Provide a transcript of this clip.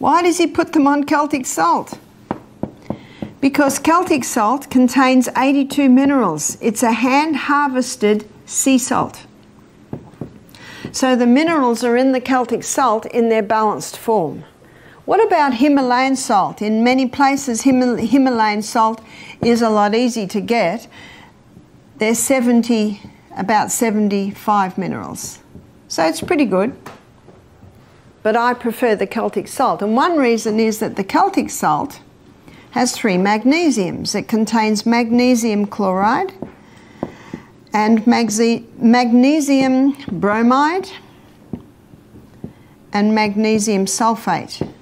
Why does he put them on Celtic salt? Because Celtic salt contains 82 minerals. It's a hand-harvested sea salt. So the minerals are in the Celtic salt in their balanced form. What about Himalayan salt? In many places, Himalayan salt is a lot easier to get. There's about 75 minerals. So it's pretty good. But I prefer the Celtic salt. And one reason is that the Celtic salt has 3 magnesiums. It contains magnesium chloride and magnesium bromide and magnesium sulfate.